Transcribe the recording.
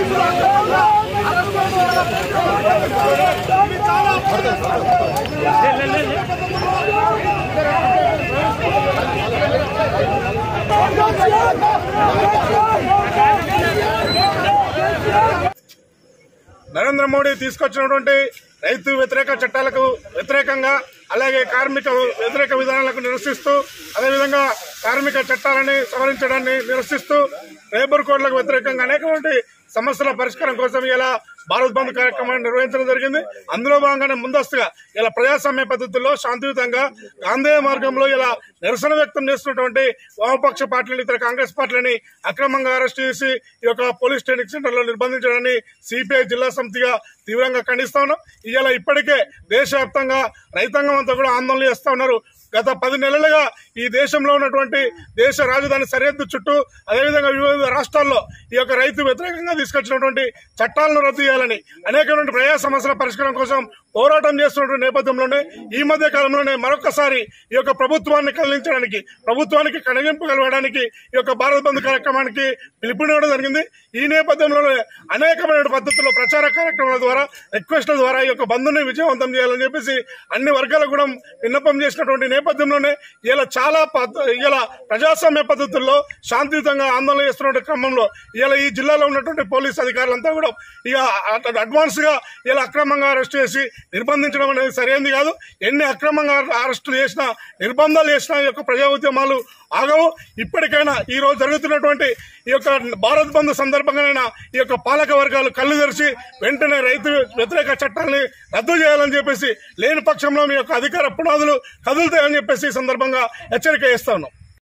నరేంద్ర మోడీ తీసుకొచ్చినటువంటి రైతు వ్యతిరేక చట్టాలకు వ్యతిరేకంగా అలాగే కార్మిక వ్యతిరేక విధానాలకు నిరసిస్తూ అదేవిధంగా కార్మిక చట్టాలని సవరించడాన్ని నిరసిస్తూ లేబర్ కోడ్లకు వ్యతిరేకంగా అనేకమంది సమస్యల పరిష్కారం కోసం ఇలా భారత్ బంద్ కార్యక్రమాన్ని నిర్వహించడం జరిగింది. అందులో భాగంగానే ముందస్తుగా ఇలా ప్రజాస్వామ్య పద్ధతుల్లో శాంతియుతంగా గాంధేయ మార్గంలో ఇలా నిరసన వ్యక్తం చేస్తున్నటువంటి వామపక్ష పార్టీలను ఇతర కాంగ్రెస్ పార్టీలని అక్రమంగా అరెస్ట్ చేసి ఈ యొక్క పోలీస్ ట్రైనింగ్ సెంటర్ లో నిర్బంధించడాన్ని సిపిఐ జిల్లా సమితిగా తీవ్రంగా ఖండిస్తా ఉన్నాం. ఇలా ఇప్పటికే దేశవ్యాప్తంగా రైతాంగం అంతా కూడా ఆందోళన చేస్తా ఉన్నారు. గత 10 నెలలుగా ఈ దేశంలో ఉన్నటువంటి దేశ రాజధాని సరిహద్దు చుట్టూ అదేవిధంగా వివిధ రాష్ట్రాల్లో ఈ యొక్క రైతు వ్యతిరేకంగా తీసుకొచ్చినటువంటి చట్టాలను రద్దు చేయాలని అనేకమైన ప్రజా సమస్యల పరిష్కారం కోసం పోరాటం చేస్తున్నటువంటి నేపథ్యంలోనే ఈ మధ్య కాలంలోనే మరొకసారి ఈ యొక్క ప్రభుత్వాన్ని కదిలించడానికి ప్రభుత్వానికి కనగింపు కలవడానికి ఈ యొక్క భారత్ బంద్ కార్యక్రమానికి పిలుపునివ్వడం జరిగింది. ఈ నేపథ్యంలోనే అనేకమైన పద్ధతుల్లో ప్రచార కార్యక్రమాల ద్వారా రిక్వెస్ట్ల ద్వారా ఈ యొక్క బంద్ని విజయవంతం చేయాలని చెప్పేసి అన్ని వర్గాలకు కూడా విన్నపం చేసినటువంటి నేపథ్యంలోనే ఇలా చాలా ఇలా ప్రజాస్వామ్య పద్ధతుల్లో శాంతియుతంగా ఆందోళన చేస్తున్న క్రమంలో ఇలా ఈ జిల్లాలో ఉన్నటువంటి పోలీస్ అధికారులంతా కూడా ఇక అడ్వాన్స్ గా ఇలా అక్రమంగా అరెస్ట్ చేసి నిర్బంధించడం అనేది సరైనది కాదు. ఎన్ని అక్రమంగా అరెస్టులు చేసినా నిర్బంధాలు చేసినా ఈ యొక్క ప్రజా ఉద్యమాలు ఆగవు. ఇప్పటికైనా ఈ రోజు జరుగుతున్నటువంటి ఈ యొక్క భారత్ బంద్ సందర్భంగానైనా ఈ యొక్క పాలక వర్గాలు కళ్ళు తెరిచి వెంటనే రైతు వ్యతిరేక చట్టాలని రద్దు చేయాలని చెప్పేసి లేని పక్షంలో మీ యొక్క అధికార పునాదులు కదులుతాయని చెప్పేసి ఈ సందర్భంగా హెచ్చరిక చేస్తా ఉన్నాం.